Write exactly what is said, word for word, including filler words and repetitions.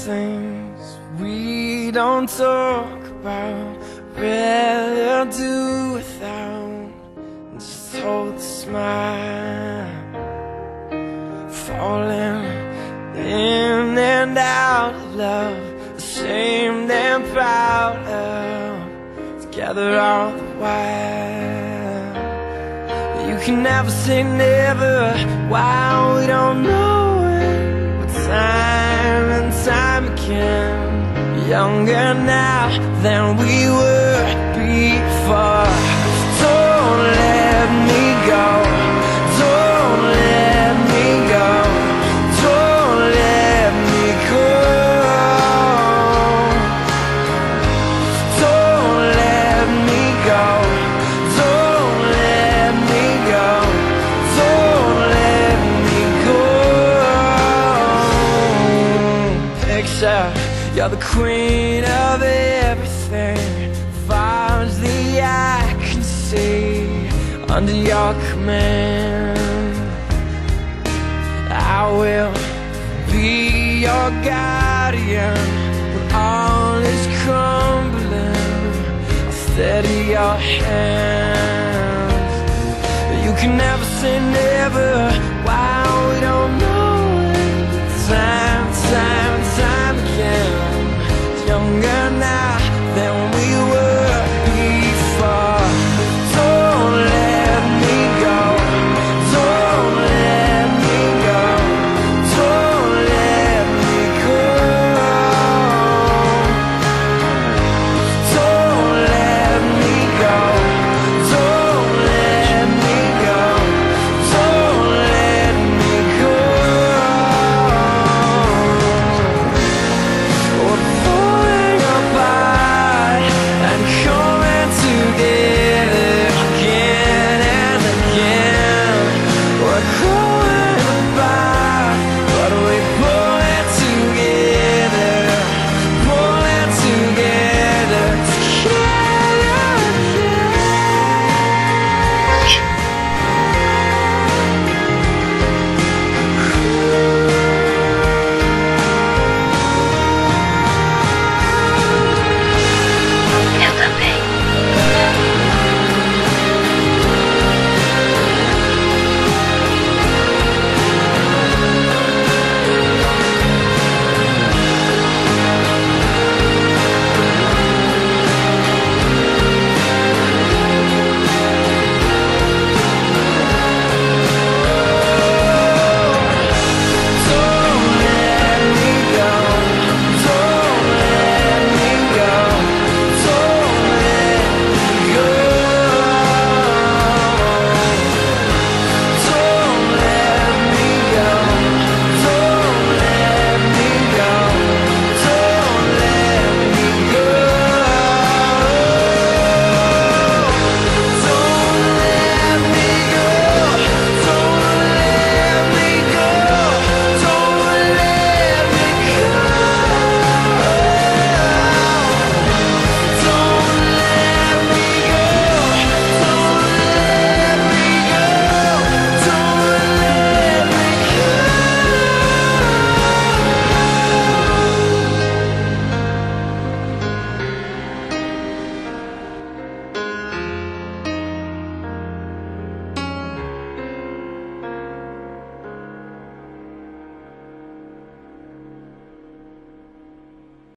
things we don't talk about, rather do without. Just hold the smile, falling in and out of love, ashamed and proud of, together all the while. You can never say never while we don't know it, but time and time again, younger now than we were before. Don't let me go, don't let me go, don't let me go. Don't let me go, don't let me go, don't let me go. Picture you're the queen of everything, far as the eye can see, under your command. I will be your guardian when all is crumbling. I'll steady your hands. You can never say never while we don't know it. Time, time, time again, younger now